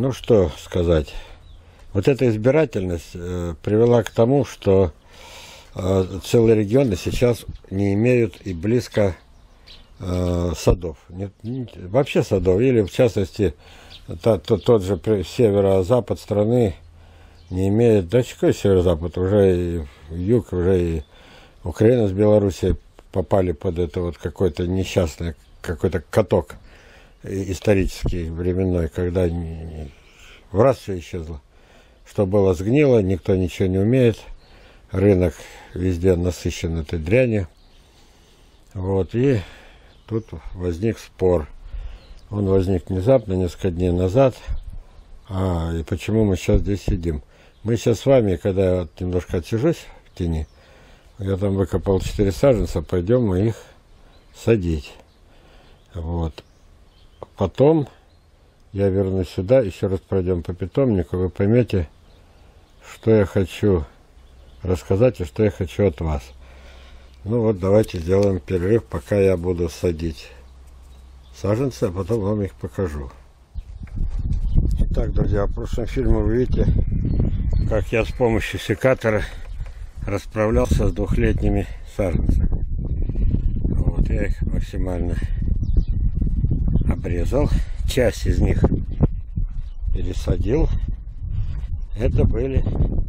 Ну что сказать. Вот эта избирательность привела к тому, что целые регионы сейчас не имеют и близко садов. Вообще садов. Или в частности тот же северо-запад страны не имеет. Да какой северо-запад? Уже и юг, уже и Украина с Белоруссией попали под это вот какой-то несчастный, какой-то каток исторический, временной, когда в раз все исчезло. Что было, сгнило, никто ничего не умеет. Рынок везде насыщен этой дрянью. Вот, и тут возник спор. Он возник внезапно, несколько дней назад. И почему мы сейчас здесь сидим? Мы сейчас с вами, когда я вот немножко отсижусь в тени, я там выкопал 4 саженца, пойдем мы их садить. Вот. Потом я вернусь сюда, еще раз пройдем по питомнику, вы поймете, что я хочу рассказать и что я хочу от вас. Ну вот, давайте сделаем перерыв, пока я буду садить саженцы, а потом вам их покажу. Итак, друзья, в прошлом фильме вы видите, как я с помощью секатора расправлялся с 2-летними саженцами. Вот, я их максимально обрезал, часть из них пересадил. Это были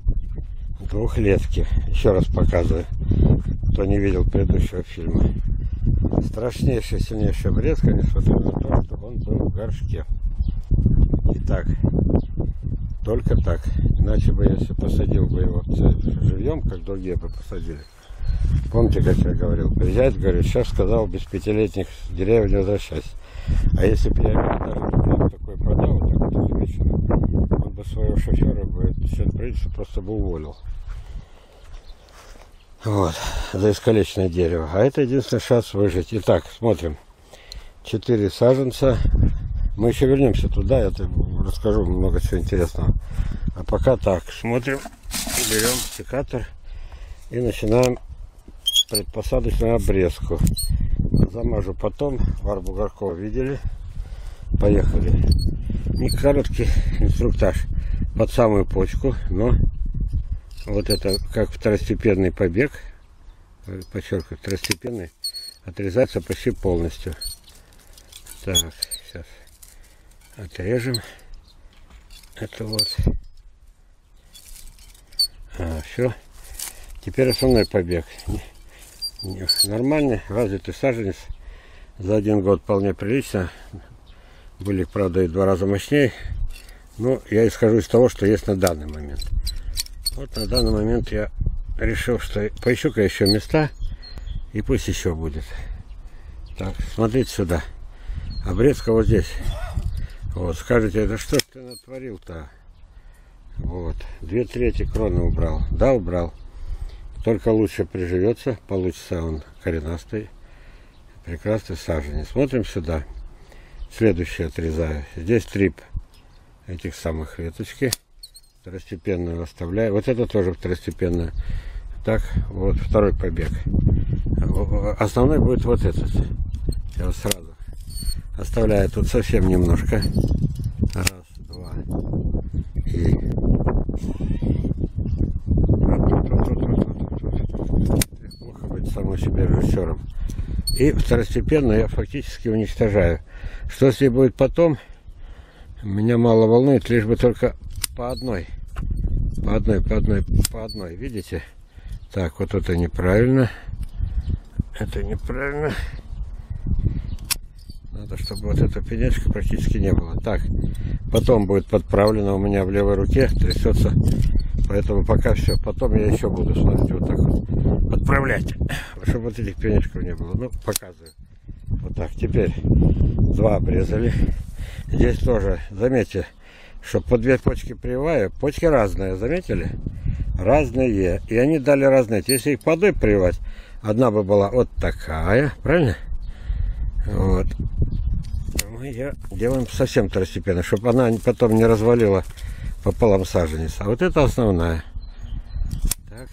2-летки. Еще раз показываю, кто не видел предыдущего фильма. Страшнейшая, сильнейшая обрезка, несмотря на то, что он был в горшке. Итак, только так. Иначе бы, если посадил бы его живьем, как другие бы посадили. Помните, как я говорил, приезжает, говорит, шеф сказал, без 5-летних деревьев не возвращайся. А если бы я даже такой продал, вот так вот вечером, он бы своего шофера бы просто бы уволил. Вот, за искалеченное дерево. А это единственный шанс выжить. Итак, смотрим. 4 саженца. Мы еще вернемся туда, я расскажу много чего интересного. А пока так, смотрим, берем секатор и начинаем предпосадочную обрезку. Замажу потом, вар бугорков видели. Поехали. Не короткий инструктаж под самую почку, но вот это как второстепенный побег, подчеркиваю, второстепенный, отрезается почти полностью. Так, сейчас отрежем. Это вот. Все. Теперь основной побег. Нормальный, развитый саженец. За 1 год вполне прилично. Были, правда, и 2 раза мощнее. Но я исхожу из того, что есть на данный момент. Вот на данный момент я решил, что поищу-ка еще места. И пусть еще будет. Так, смотрите сюда. Обрезка вот здесь. Вот, скажете, это что ж ты натворил-то? Вот, 2/3 кроны убрал. Да, убрал. Только лучше приживется, получится он коренастый, прекрасный саженец. Смотрим сюда. Следующее отрезаю. Здесь 3 этих самых веточки. Второстепенную оставляю. Вот это тоже второстепенная. Так, вот второй побег. Основной будет вот этот. Я вот сразу оставляю тут совсем немножко. 1, 2. И плохо быть самому себе режиссером. И второстепенно я фактически уничтожаю. Что с ней будет потом, меня мало волнует, лишь бы только по одной. По одной. Видите? Так, вот это неправильно. Это неправильно. Надо, чтобы вот эта пенечка практически не было. Так, потом будет подправлено у меня в левой руке, трясется. Поэтому пока все. Потом я еще буду, смотрите, вот так вот подправлять, чтобы вот этих пенечков не было. Ну, показываю. Вот так. Теперь 2 обрезали. Здесь тоже, заметьте, что по 2 почки прививаю. Почки разные, заметили? Разные. И они дали разные. Если их по одной прививать, одна бы была вот такая, правильно? Вот. Мы делаем совсем второстепенно, чтобы она потом не развалила пополам саженец. А вот это основная. Так.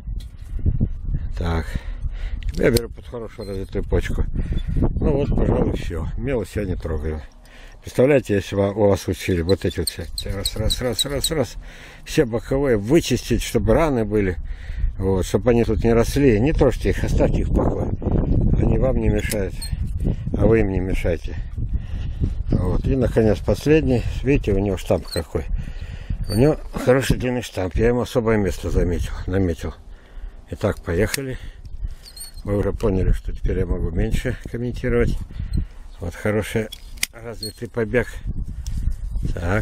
Так. Я беру под хорошую развитую почку. Ну вот, пожалуй, все. Мелочь я не трогаю. Представляете, если у вас учили вот эти вот все. Раз. Все боковые вычистить, чтобы раны были. Вот, чтобы они тут не росли. Не трожьте их, оставьте их в покое. Они вам не мешают, а вы им не мешаете. Вот. И, наконец, последний. Видите, у него штамп какой. У него хороший длинный штамп. Я ему особое место наметил. Итак, поехали. Вы уже поняли, что теперь я могу меньше комментировать. Вот хороший развитый побег. Так.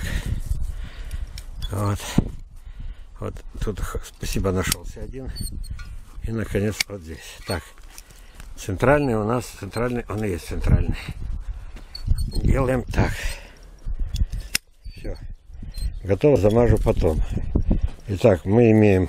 Вот тут, спасибо, нашелся один. И, наконец, вот здесь. Так. Центральный у нас, он и есть центральный. Делаем так. Все. Готово, замажу потом. Итак, мы имеем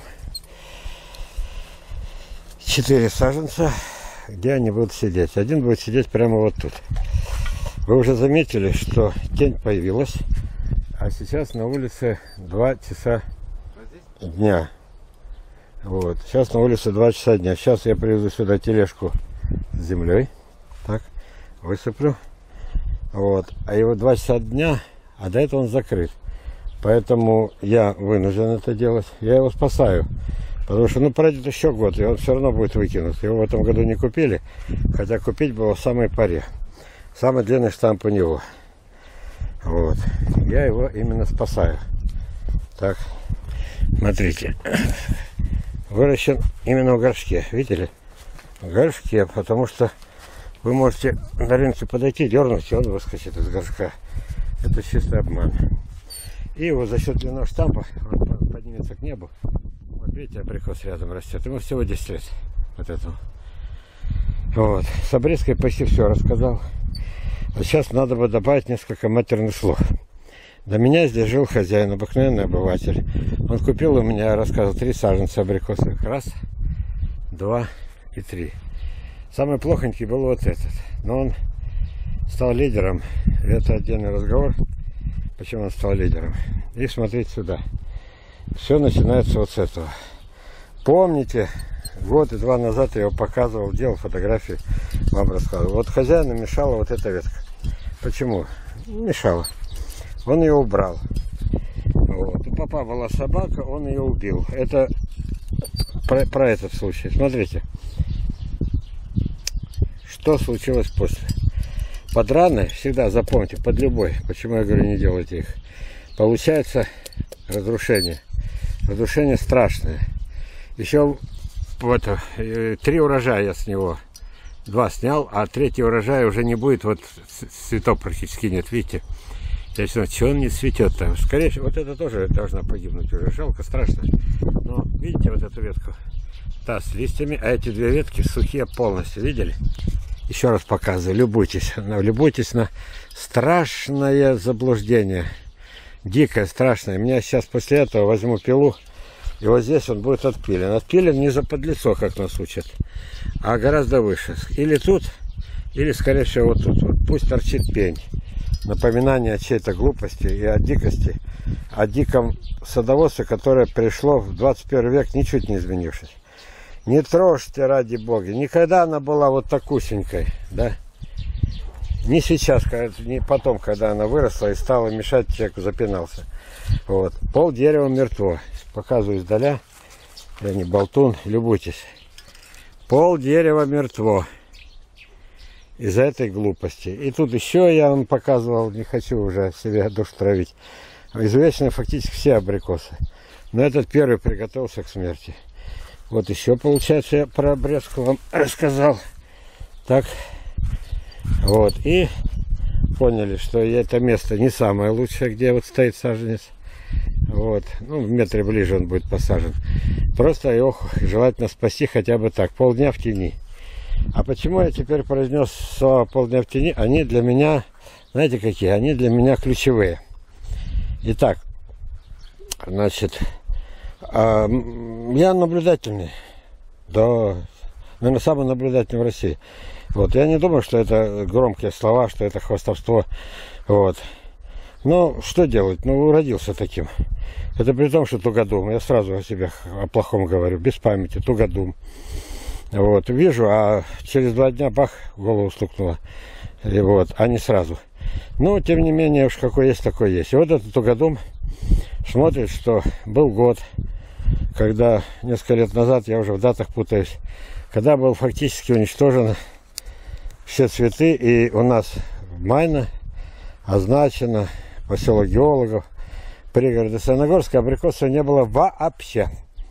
4 саженца, где они будут сидеть. Один будет сидеть прямо вот тут. Вы уже заметили, что тень появилась, а сейчас на улице 2 часа дня. Вот. Сейчас на улице 2 часа дня. Сейчас я привезу сюда тележку с землей. Так, высыплю. Вот. А его 2 часа дня, а до этого он закрыт. Поэтому я вынужден это делать. Я его спасаю. Потому что, пройдет еще год, и он все равно будет выкинут. Его в этом году не купили, хотя купить было в самой паре. Самый длинный штамп у него. Вот. Я его именно спасаю. Так, смотрите. Выращен именно в горшке. Видели? В горшке, потому что вы можете на рынке подойти, дернуть, и он выскочит из горшка. Это чистый обман. И вот за счет длинного штампа он поднимется к небу. Вот видите, абрикос рядом растет. Ему всего 10 лет. Вот этому. Вот. С обрезкой почти все рассказал. Вот сейчас надо бы добавить несколько матерных слов. До меня здесь жил хозяин, обыкновенный обыватель. Он купил у меня, рассказывал, 3 саженца абрикосовых. 1, 2 и 3. Самый плохонький был вот этот. Но он стал лидером. Это отдельный разговор. Почему он стал лидером. И смотрите сюда. Все начинается вот с этого. Помните, год и 2 назад я его показывал, делал фотографии, вам рассказывал. Вот хозяину мешала вот эта ветка. Почему? Мешала. Он ее убрал. Вот. У папа была собака, он ее убил. Это про этот случай. Смотрите. Что случилось после? Под раной, всегда запомните, под любой. Почему я говорю, не делайте их. Получается разрушение. Разрушение страшное. Еще 3 урожая я с него. 2 снял, а 3-й урожай уже не будет. Вот цветов практически нет, видите? Я думаю, что он не цветет там. Скорее всего, вот это тоже должна погибнуть уже. Жалко, страшно. Но видите вот эту ветку? Та с листьями, а эти 2 ветки сухие полностью. Видели? Еще раз показываю. Любуйтесь. Любуйтесь на страшное заблуждение. Дикое, страшное. Меня сейчас после этого возьму пилу. И вот здесь он будет отпилен. Отпилен не за подлицо, как нас учат, а гораздо выше. Или тут, или, скорее всего, вот тут. Вот пусть торчит пень. Напоминание о чьей-то глупости и о дикости. О диком садоводстве, которое пришло в 21 век, ничуть не изменившись. Не трожьте, ради Бога. Никогда она была вот такусенькой, да? Не сейчас, не потом, когда она выросла и стала мешать человеку, запинался. Вот. Пол дерева мертво. Показываю издаля. Я не болтун, любуйтесь. Пол дерева мертво. Из-за этой глупости. И тут еще я вам показывал, не хочу уже себе душу травить. Известны фактически все абрикосы. Но этот первый приготовился к смерти. Вот еще, получается, я про обрезку вам рассказал. Так. Вот. И поняли, что это место не самое лучшее, где вот стоит саженец. Вот. Ну, в метре ближе он будет посажен. Просто его желательно спасти хотя бы так. Полдня в тени. А почему я теперь произнес слова полдня в тени? Они для меня, знаете какие? Они для меня ключевые. Итак, значит, я наблюдательный. Да, наверное, самый наблюдательный в России. Вот, я не думаю, что это громкие слова, что это хвастовство. Вот. Но что делать? Ну, родился таким. Это при том, что тугодум. Я сразу о себе о плохом говорю, без памяти, тугодум. Вот, вижу, а через 2 дня бах, голову стукнуло. И вот, а не сразу. Но, тем не менее, уж какой есть, такой есть. И вот этот тугодум смотрит, что был год, когда несколько лет назад, я уже в датах путаюсь, когда был фактически уничтожен все цветы, и у нас Майна означено, поселок геологов, пригорода Саяногорска, абрикосов не было вообще.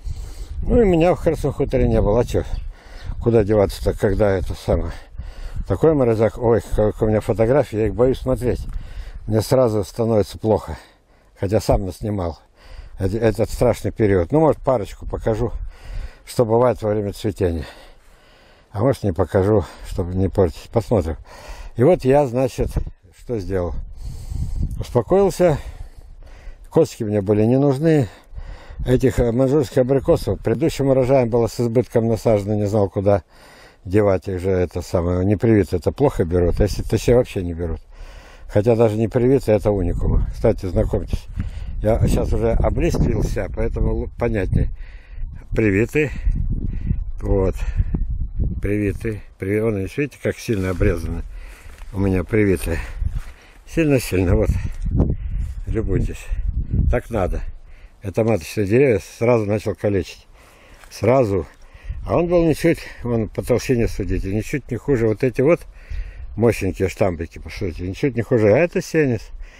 Ну и меня в Красном хуторе не было. А что? Куда деваться-то, когда это самое? Такой морозяк. Ой, как у меня фотографии, я их боюсь смотреть. Мне сразу становится плохо. Хотя сам наснимал этот страшный период. Ну, может, парочку покажу, что бывает во время цветения. А может, не покажу, чтобы не портить. Посмотрим. И вот я, значит, что сделал? Успокоился. Костики мне были не нужны. Этих маньчжурских абрикосов предыдущим урожаем было с избытком насажено, не знал, куда девать их же. Это самое непривитое, это плохо берут, если точнее вообще не берут. Хотя даже непривитое это уникум. Кстати, знакомьтесь, я сейчас уже облистился, поэтому понятнее. Привитый, вот, привитый, вон, видите, как сильно обрезаны у меня привитые. Сильно-сильно, вот, любуйтесь. Так надо. Это маточные деревья сразу начал калечить. Сразу. А он был ничуть, вон по толщине судите, ничуть не хуже. Вот эти вот мощненькие штампики, посмотрите, ничуть не хуже. А это сенец.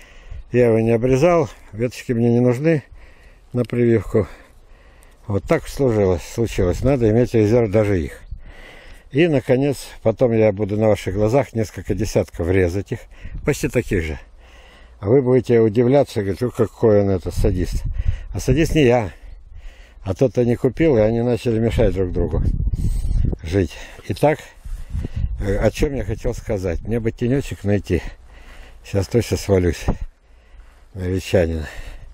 Я его не обрезал, веточки мне не нужны на прививку. Вот так случилось. Надо иметь резерв даже их. И, наконец, потом я буду на ваших глазах несколько десятков резать их. Почти таких же. А вы будете удивляться, говорить, какой он это садист. А садист не я. А тот-то не купил, и они начали мешать друг другу жить. Итак, о чем я хотел сказать. Мне бы тенечек найти. Сейчас точно свалюсь на ветчанина.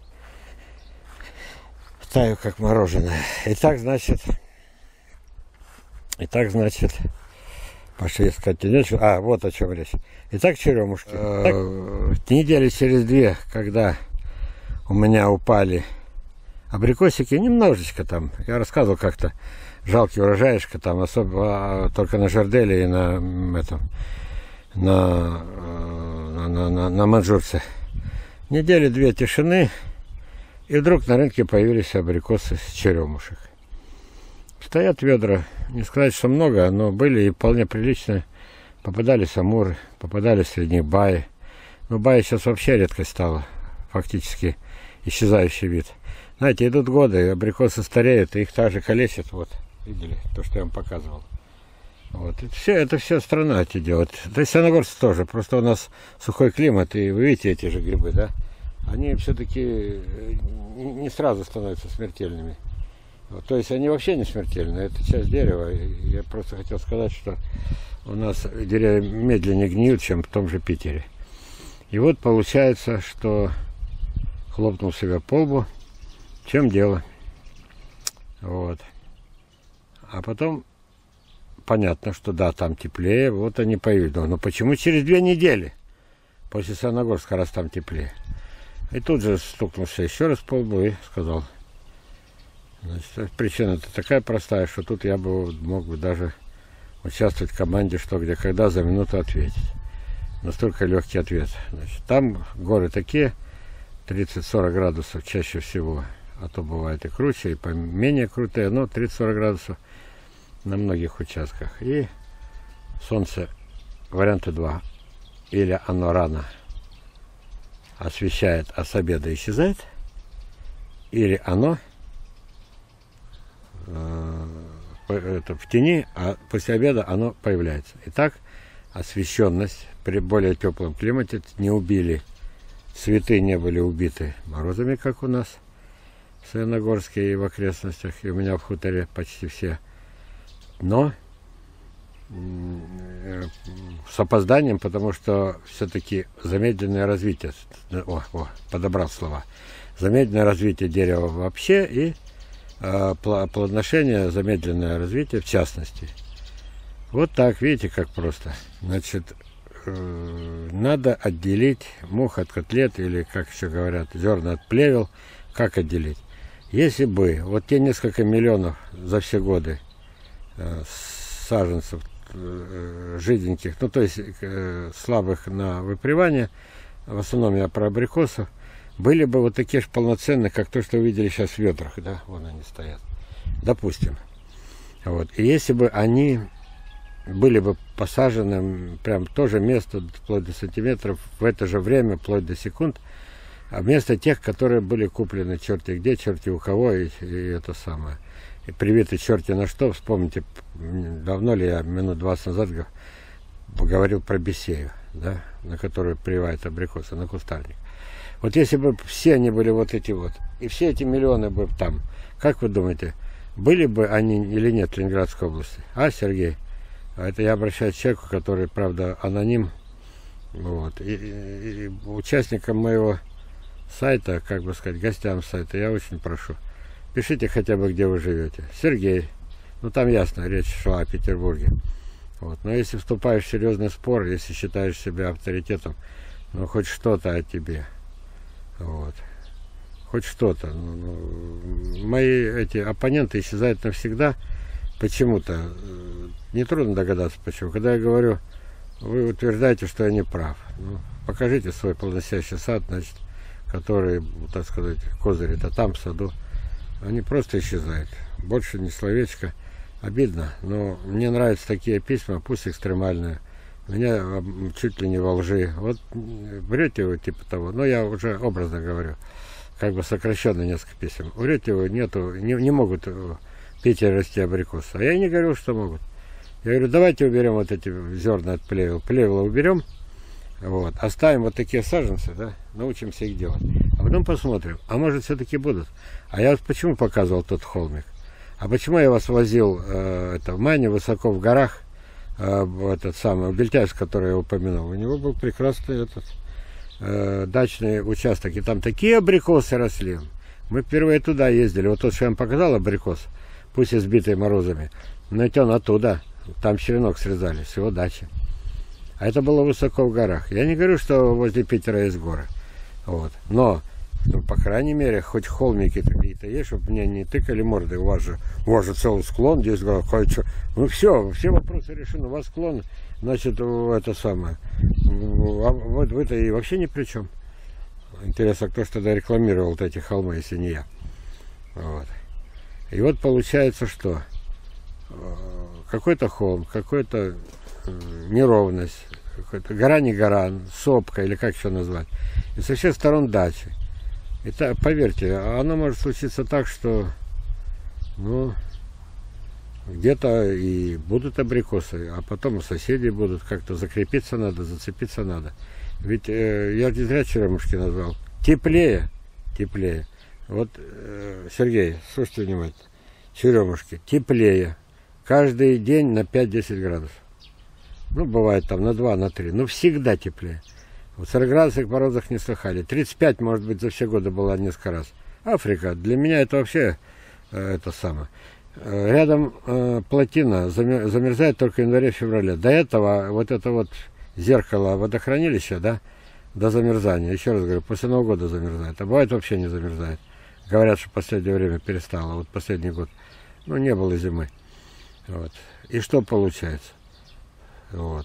Таю, как мороженое. Итак, значит, пошли искать тенечек. А, вот о чем речь. Итак, черемушки. Недели через две, когда у меня упали абрикосики, немножечко там, я рассказывал как-то, жалкий урожаишка там, особо только на жарделе и на маньчжурце. Недели две тишины, и вдруг на рынке появились абрикосы с черемушек. Стоят ведра, не сказать, что много, но были и вполне приличные. Попадались амуры, попадались среди них баи. Но баи сейчас вообще редкость стала, фактически исчезающий вид. Знаете, идут годы, абрикосы стареют, и их также калечат. Вот, видели, то, что я вам показывал. Вот. Это все страна эти делает. Да и Саяногорск тоже. Просто у нас сухой климат, и вы видите эти же грибы, да? Они все-таки не сразу становятся смертельными. Вот, то есть они вообще не смертельны. Это часть дерева. Я просто хотел сказать, что у нас деревья медленнее гниют, чем в том же Питере. И вот получается, что хлопнул себя по лбу. В чем дело? Вот. А потом понятно, что да, там теплее. Вот они появились. Но почему через 2 недели после Саяногорска, раз там теплее? И тут же стукнулся еще раз по лбу и сказал. Значит, причина-то такая простая, что тут я бы мог бы даже участвовать в команде «Что, где, когда» за минуту ответить. Настолько легкий ответ. Значит, там горы такие, 30-40 градусов чаще всего, а то бывает и круче, и поменее крутые, но 30-40 градусов на многих участках. И солнце, варианта 2. Или оно рано освещает, а с обеда исчезает, или оно в тени, а после обеда оно появляется. Итак, освещенность при более теплом климате не убили, цветы не были убиты морозами, как у нас в Саяногорске и в окрестностях, и у меня в хуторе почти все. Но с опозданием, потому что все-таки замедленное развитие, подобрал слова, замедленное развитие дерева вообще и плодоношение, замедленное развитие в частности. Вот так, видите, как просто. Значит, надо отделить мух от котлет, или, как еще говорят, зерна от плевел. Как отделить? Если бы вот те несколько миллионов за все годы саженцев жиденьких, ну то есть слабых на выпривание, в основном я про абрикосов, были бы вот такие же полноценные, как то, что вы видели сейчас в ведрах, да, вон они стоят, допустим. Вот. И если бы они были бы посажены прям в то же место, вплоть до сантиметров, в это же время, вплоть до секунд, а вместо тех, которые были куплены черти где, черти у кого, и это самое. И привиты черти на что, вспомните, давно ли я, минут 20 назад говорил про бесею, да, на которую прививают абрикосы, на кустарник. Вот если бы все они были вот эти вот, и все эти миллионы бы там, как вы думаете, были бы они или нет в Ленинградской области? А, Сергей? Это я обращаюсь к человеку, который, правда, аноним, вот, и участникам моего сайта, как бы сказать, гостям сайта, я очень прошу, пишите хотя бы, где вы живете. Сергей, ну там ясно, речь шла о Петербурге. Вот. Но если вступаешь в серьезный спор, если считаешь себя авторитетом, ну хоть что-то о тебе. Вот. Хоть что-то. Мои эти оппоненты исчезают навсегда. Почему-то. Нетрудно догадаться, почему. Когда я говорю, вы утверждаете, что я не прав. Ну, покажите свой плодоносящий сад, значит, который, так сказать, козыри-то там, в саду. Они просто исчезают. Больше ни словечко. Обидно, но мне нравятся такие письма, пусть экстремальные. Меня чуть ли не во лжи. Вот врете вы типа того, но я уже образно говорю, как бы сокращенно несколько писем. Врете вы, нету, не могут в Питере расти абрикосы. А я не говорю, что могут. Я говорю, давайте уберем вот эти зерна от плевела. Плевела уберем, вот, оставим вот такие саженцы, да, научимся их делать. А потом посмотрим, а может все-таки будут. А я вот почему показывал тот холмик? А почему я вас возил в Мане, высоко в горах, этот самый Бельтяевск, который я упомянул? У него был прекрасный дачный участок, и там такие абрикосы росли. Мы впервые туда ездили. Вот тот, что я вам показал, абрикос, пусть избитый морозами, но ведь он оттуда, там черенок срезали, с его дачи. А это было высоко в горах. Я не говорю, что возле Питера есть горы, вот, но... Ну, по крайней мере, хоть холмики какие-то есть, чтобы мне не тыкали морды. У вас же целый склон, здесь кое-что. Ну все вопросы решены. У вас склон, значит, это самое. А вот вы-то и вообще ни при чем. Интересно, кто ж тогда рекламировал вот эти холмы, если не я. Вот. И вот получается, что какой-то холм, какая-то неровность, гора не гора, сопка, или как еще назвать. И со всех сторон дачи. И так, поверьте, оно может случиться так, что, ну, где-то и будут абрикосы, а потом у соседей будут, как-то закрепиться надо, зацепиться надо. Ведь я не зря черемушки назвал. Теплее. Вот, Сергей, слушайте внимательно. Черемушки теплее. Каждый день на 5-10 градусов. Ну, бывает там на 2, на 3, но всегда теплее. В 40 градусах морозах не слыхали. 35, может быть, за все годы была несколько раз. Африка, для меня это вообще это самое. Рядом плотина замерзает только в январе-феврале. До этого вот это вот зеркало водохранилища, да, до замерзания. Еще раз говорю, после Нового года замерзает. А бывает вообще не замерзает. Говорят, что в последнее время перестало. Вот последний год, ну, не было зимы. Вот. И что получается? Вот.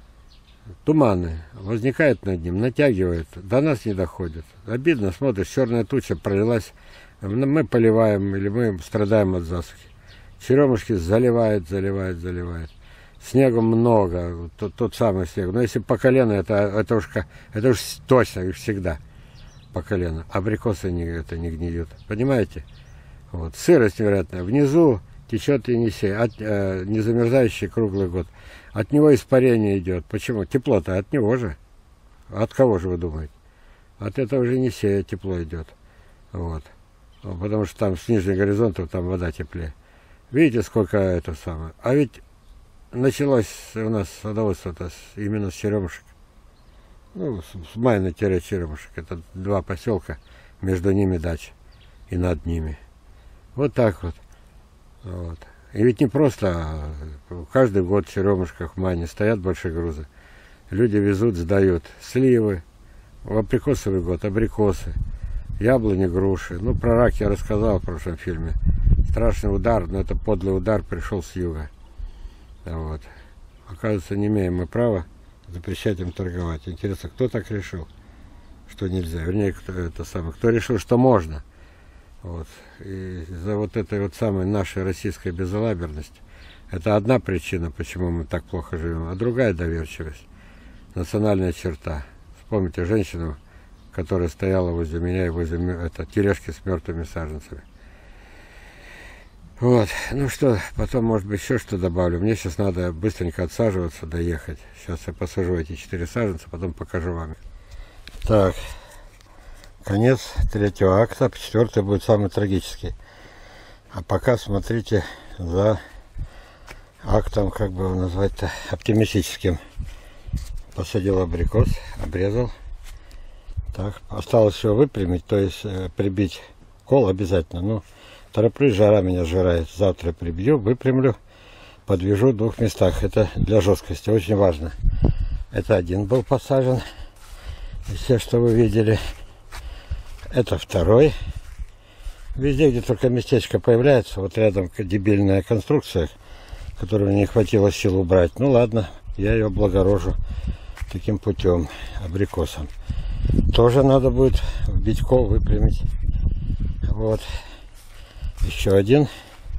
Туманы возникают над ним, натягивают, до нас не доходят. Обидно, смотришь, черная туча пролилась, мы поливаем или мы страдаем от засухи. Черемушки заливает. Снегом много, тот самый снег. Но если по колено, это уж точно и всегда по колено. Абрикосы не гниют, понимаете? Вот. Сырость невероятная. Внизу течет Енисей, не замерзающий круглый год. От него испарение идет. Почему? Тепло-то от него же. От кого же вы думаете? От этого же Енисея тепло идет. Вот. Потому что там с нижних горизонтов там вода теплее. Видите, сколько это самое. А ведь началось у нас садоводство-то именно с черемушек. Ну, с Майна-Черемушек. Это 2 поселка, между ними дача и над ними. Вот так вот. Вот. И ведь не просто, каждый год в черемушках в Майне стоят большие грузы. Люди везут, сдают сливы, в абрикосовый год абрикосы, яблони, груши. Ну, про рак я рассказал в прошлом фильме. Страшный удар, но это подлый удар пришел с юга. Вот. Оказывается, не имеем мы права запрещать им торговать. Интересно, кто так решил, что нельзя? Вернее, кто решил, что можно. Вот. И за вот этой вот самой нашей российской безалаберности. Это одна причина, почему мы так плохо живем, а другая доверчивость. Национальная черта. Вспомните женщину, которая стояла возле меня и возле тележки с мертвыми саженцами. Вот. Ну что, потом, может быть, еще что добавлю. Мне сейчас надо быстренько отсаживаться, доехать. Сейчас я посажу эти 4 саженца, потом покажу вам. Так. Конец 3-го акта, 4-й будет самый трагический. А пока смотрите за актом, как бы его назвать-то, оптимистическим. Посадил абрикос, обрезал. Так, осталось все выпрямить, то есть прибить кол обязательно. Ну, тороплюсь, жара меня сжирает. Завтра прибью, выпрямлю, подвяжу в 2 местах. Это для жесткости очень важно. Это один был посажен. И все, что вы видели. Это 2-й. Везде, где только местечко появляется, вот рядом дебильная конструкция, которую не хватило сил убрать. Ну ладно, я ее облагорожу таким путем, абрикосом. Тоже надо будет вбить кол, выпрямить. Вот. Еще один.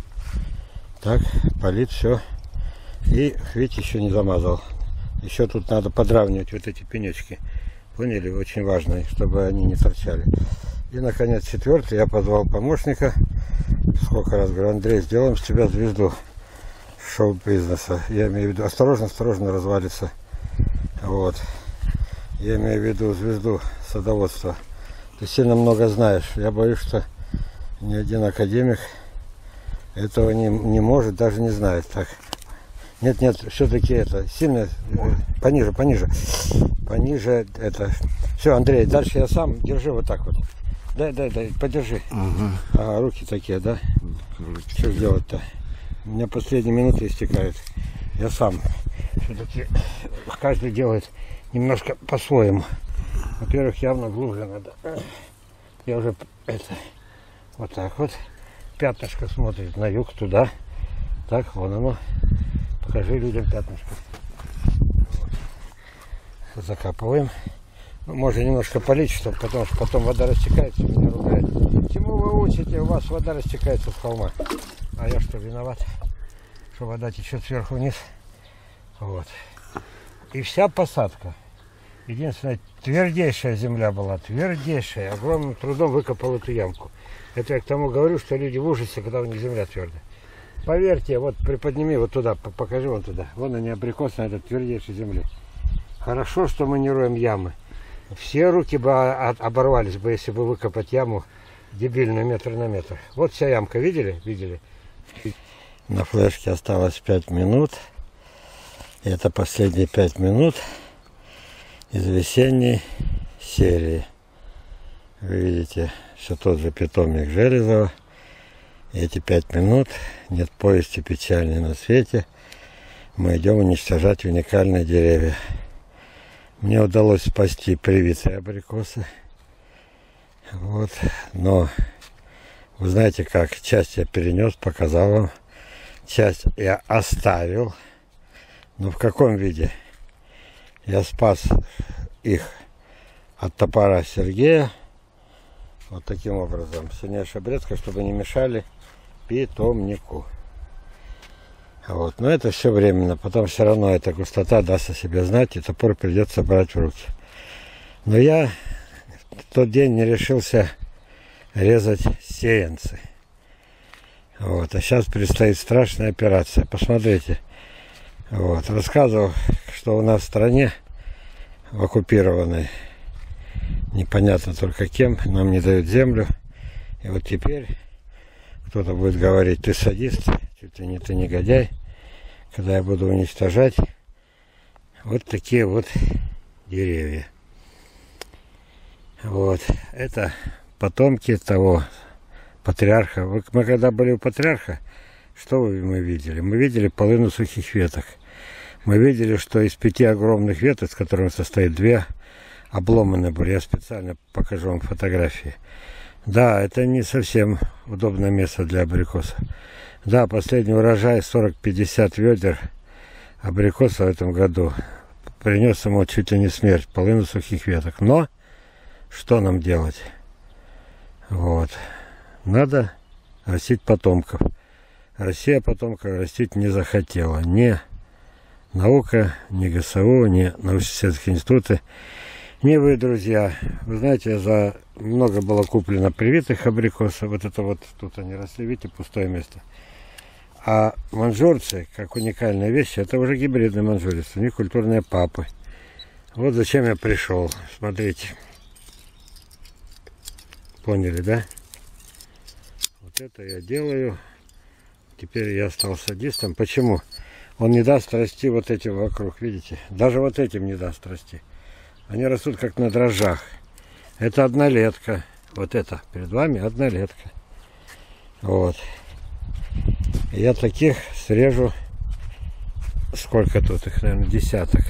Так, полит все. И, видите, еще не замазал. Еще тут надо подравнивать вот эти пенечки. Поняли? Очень важно, чтобы они не торчали. И, наконец, 4-й. Я позвал помощника. Сколько раз говорю: Андрей, сделаем с тебя звезду шоу-бизнеса. Я имею в виду, осторожно, осторожно развалится. Вот. Я имею в виду звезду садоводства. Ты сильно много знаешь. Я боюсь, что ни один академик этого не может, даже не знает. Так. Нет, нет, все-таки это сильно пониже, пониже. Пониже это. Все, Андрей, дальше я сам. Держи вот так вот. Дай, подержи. Ага. А, руки такие, да? Что сделать-то? У меня последние минуты истекают. Я сам. Все-таки каждый делает немножко по-своему. Во-первых, явно глубже надо. Я уже это вот так вот. Пятнышко смотрит на юг, туда. Так, вон оно. Покажи людям пятнышко. Вот. Закапываем. Ну, можно немножко полить, чтобы, потому что потом вода растекается, меня ругает. Чему вы учите? У вас вода растекается с холма. А я что, виноват? Что вода течет сверху вниз. Вот. И вся посадка. Единственная твердейшая земля была. Твердейшая. Огромным трудом выкопал эту ямку. Это я к тому говорю, что люди в ужасе, когда у них земля твердая. Поверьте, вот приподними вот туда, покажи вон туда. Вон они, абрикос на этой твердейшей земле. Хорошо, что мы не роем ямы. Все руки бы оборвались бы, если бы выкопать яму дебильную метр на метр. Вот вся ямка, видели? Видели? На флешке осталось 5 минут. И это последние 5 минут из весенней серии. Вы видите, все тот же питомник Железова. И эти 5 минут, нет повести печальной на свете, мы идем уничтожать уникальные деревья. Мне удалось спасти привитые абрикосы. Вот. Но вы знаете как, часть я перенес, показал вам. Часть я оставил. Но в каком виде? Я спас их от топора Сергея. Вот таким образом. Сильнейшая обрезка, чтобы не мешали питомнику. Вот. Но это все временно. Потом все равно эта густота даст о себе знать, и топор придется брать в руки. Но я в тот день не решился резать сеянцы. Вот. А сейчас предстоит страшная операция. Посмотрите. Вот. Рассказывал, что у нас в стране, в оккупированной, непонятно только кем, нам не дают землю. И вот теперь кто-то будет говорить: ты садист, чуть ли не ты негодяй, когда я буду уничтожать вот такие вот деревья. Вот. Это потомки того патриарха. Мы когда были у патриарха, что мы видели? Мы видели половину сухих веток. Мы видели, что из 5 огромных веток, с которых состоит 2, обломаны были. Я специально покажу вам фотографии. Да, это не совсем удобное место для абрикоса. Да, последний урожай 40-50 ведер абрикоса в этом году. Принес ему чуть ли не смерть, половину сухих веток. Но что нам делать? Вот. Надо растить потомков. Россия потомков растить не захотела. Ни наука, ни ГСУ, ни научно-исследовательские институты. Не вы, друзья. Вы знаете, за много было куплено привитых абрикосов. Вот это вот тут они росли, видите, пустое место. А манжурцы, как уникальная вещь, это уже гибридный манжурец. У них культурные папы. Вот зачем я пришел. Смотрите. Поняли, да? Вот это я делаю. Теперь я стал садистом. Почему? Он не даст расти вот этим вокруг, видите? Даже вот этим не даст расти. Они растут как на дрожжах. Это однолетка. Вот это перед вами однолетка. Вот. Я таких срежу. Сколько тут их, наверное, десяток.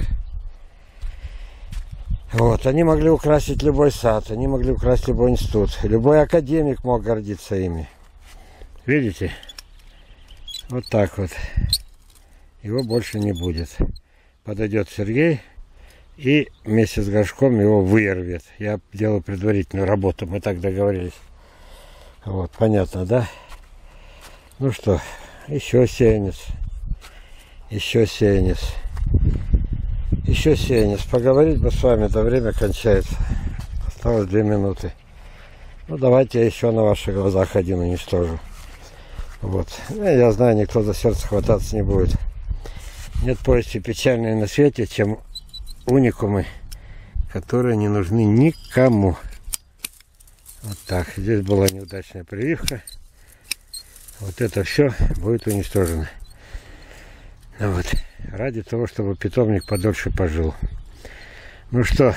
Вот. Они могли украсить любой сад. Они могли украсить любой институт. Любой академик мог гордиться ими. Видите? Вот так вот. Его больше не будет. Подойдет Сергей и вместе с горшком его вырвет. Я делаю предварительную работу, мы так договорились. Вот, понятно, да? Ну что, еще сеянец. Еще сеянец. Еще сеянец. Поговорить бы с вами, да время кончается. Осталось 2 минуты. Ну, давайте я еще на ваших глазах один уничтожу. Вот. Я знаю, никто за сердце хвататься не будет. Нет повести печальной на свете, чем уникумы, которые не нужны никому. Вот так. Здесь была неудачная прививка. Вот это все будет уничтожено. Вот. Ради того, чтобы питомник подольше пожил. Ну что,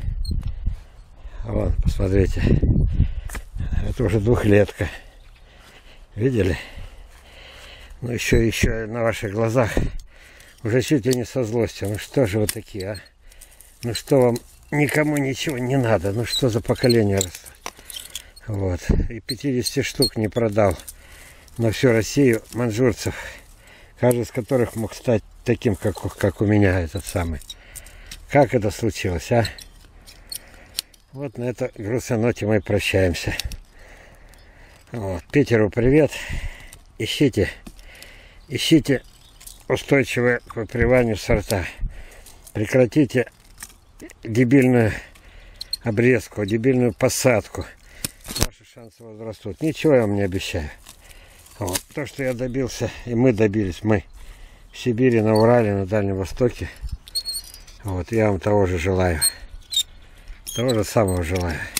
вон, посмотрите. Это уже 2-летка. Видели? Ну еще на ваших глазах. Уже чуть ли не со злостью. Ну что же вы такие, а? Ну что вам никому ничего не надо? Ну что за поколение растет? Вот. И 50 штук не продал на всю Россию манжурцев. Каждый из которых мог стать таким, как у меня этот самый. Как это случилось, а? Вот на этой грустной ноте мы прощаемся. Вот. Питеру привет. Ищите устойчивые к выприванию сорта. Прекратите дебильную обрезку, дебильную посадку. Ваши шансы возрастут. Ничего я вам не обещаю. Вот. То, что я добился, и мы добились, мы в Сибири, на Урале, на Дальнем Востоке. Вот. Я вам того же желаю. Того же самого желаю.